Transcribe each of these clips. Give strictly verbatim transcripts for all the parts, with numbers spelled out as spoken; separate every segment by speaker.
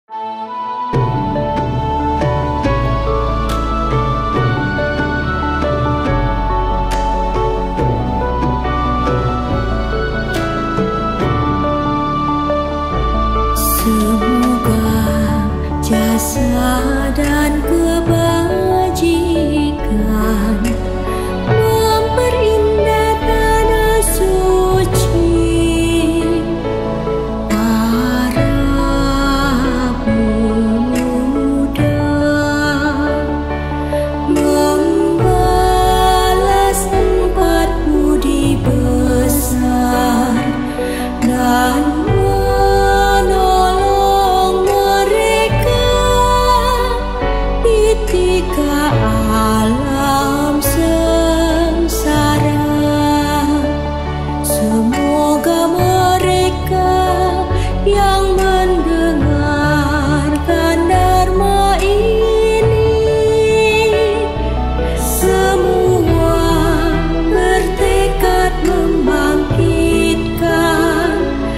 Speaker 1: Jasa dan kebajikan memperindah tanah suci. Para Buddha membalas empat budi besar dan alam sengsara. Semoga mereka yang mendengarkan dharma ini semua bertekad membangkitkan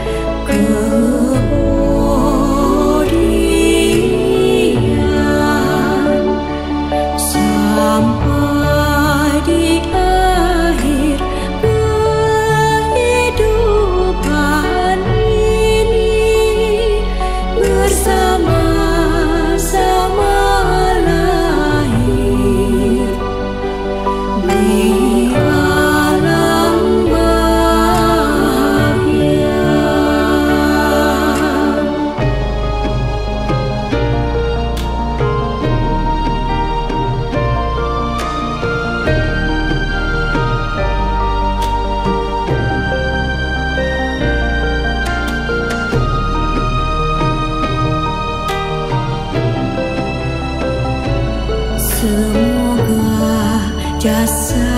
Speaker 1: sampai di akhir kehidupan ini bersama-sama lahir di alam bahagia. Semoga jasa